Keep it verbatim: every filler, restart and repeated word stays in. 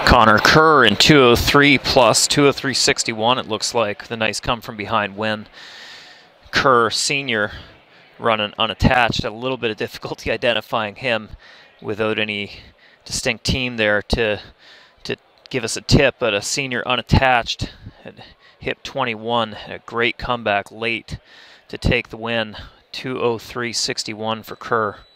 Connor Kerr in two oh three plus two oh three sixty-one, it looks like. The nice come from behind win. Kerr Senior running unattached. A little bit of difficulty identifying him without any distinct team there to to give us a tip, but a Senior unattached at hip twenty-one. A great comeback late to take the win. two oh three sixty-one for Kerr.